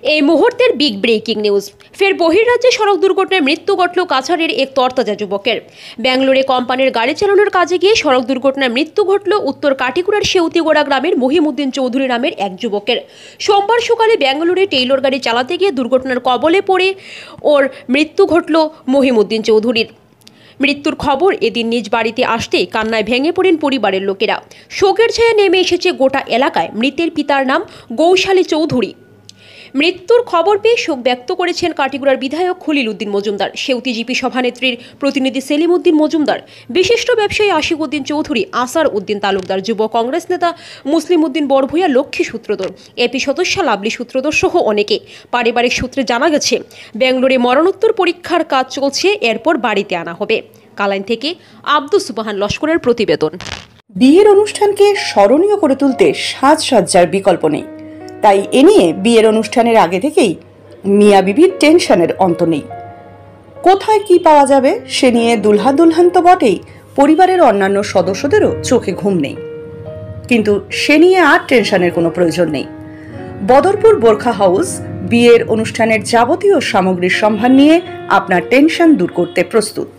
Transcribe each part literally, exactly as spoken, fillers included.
এই মুহূর্তের big breaking news. ফের বহির্রাজ্যে সড়ক দুর্ঘটনায় মৃত্যু ঘটল কাছাড়ের এক তরতাজা যুবকের। ব্যাঙ্গালোরে কোম্পানির গাড়ি চালানোর কাজে গিয়ে সড়ক দুর্ঘটনায় মৃত্যু ঘটল উত্তর কাটিকুড়ার সেউতিগোড়া গ্রামের মহিমউদ্দিন চৌধুরী নামের এক যুবকের। সোমবার সকালে ব্যাঙ্গালোরে টেইলর গাড়ি চালাতে গিয়ে দুর্ঘটনার কবলে পড়ে ওর মৃত্যু ঘটল মহিমউদ্দিন চৌধুরীর। মৃত্যুর খবর এদিন নিজ বাড়িতে আসতেই কান্নায় ভেঙে পড়েন পরিবারের লোকেরা। শোকের ছায়া নেমে এসেছে গোটা এলাকায়। মৃতের পিতার নাম গৌশালী চৌধুরী। মৃত্যুর খবর পেয়ে শোক ব্যক্ত করেছেন কাটিগুড়ার বিধায়ক খলিল উদ্দিন মজুমদার, সেউতি জিপি সভানেত্রীর প্রতিনিধি সেলিম উদ্দিন মজুমদার, বিশিষ্ট ব্যবসায়ী আশিক উদ্দিন চৌধুরী, আসার উদ্দিন তালুকদার, যুব কংগ্রেস নেতা মুসলিম উদ্দিন বড়ভূয়া, লক্ষ্মী সূত্রধর, এপি সদস্য লাভলি সূত্রধর সহ অনেকে। পারিবারিক সূত্রে জানা গেছে ব্যাঙ্গালোরে মরণোত্তর পরীক্ষার কাজ চলছে, এরপর বাড়িতে আনা হবে। কালাইন থেকে আব্দুস সুবহান লস্করের প্রতিবেদন। বিয়ের অনুষ্ঠানকে স্মরণীয় করে তুলতে সাজসজ্জার বিকল্প নেই, তাই এ নিয়ে বিয়ের অনুষ্ঠানের আগে থেকেই মিয়া বিবির টেনশনের অন্ত নেই। কোথায় কি পাওয়া যাবে সে নিয়ে দুলহা দুলহান তো বটেই, পরিবারের অন্যান্য সদস্যদেরও চোখে ঘুম নেই। কিন্তু সে নিয়ে আর টেনশনের কোনো প্রয়োজন নেই। বদরপুর বোরখা হাউস বিয়ের অনুষ্ঠানের যাবতীয় সামগ্রীর সম্ভার নিয়ে আপনার টেনশন দূর করতে প্রস্তুত।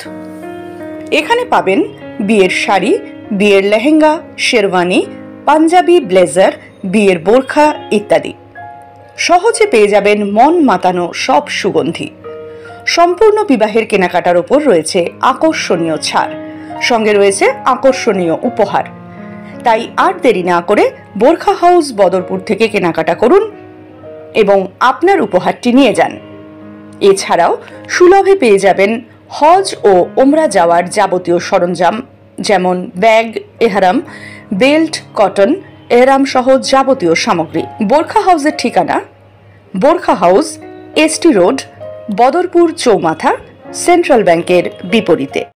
এখানে পাবেন বিয়ের শাড়ি, বিয়ের লেহেঙ্গা, শেরওয়ানি, পাঞ্জাবি, ব্লেজার, বিয়ের বোরখা ইত্যাদি। সহজে পেয়ে যাবেন মন মাতানো সব সুগন্ধি। সম্পূর্ণ বিবাহের কেনাকাটার ওপর রয়েছে আকর্ষণীয় ছাড়, সঙ্গে রয়েছে আকর্ষণীয় উপহার। তাই আর দেরি না করে বোরখা হাউস বদরপুর থেকে কেনাকাটা করুন এবং আপনার উপহারটি নিয়ে যান। এছাড়াও সুলভে পেয়ে যাবেন হজ ও ওমরা যাওয়ার যাবতীয় সরঞ্জাম, যেমন ব্যাগ, এহরাম, বেল্ট, কটন, এহরাম সহ যাবতীয় সামগ্রী। বোরখা হাউসের ঠিকানা Borkha house, ST road, Badarpur চৌমাথা, সেন্ট্রাল ব্যাংকের বিপরীতে।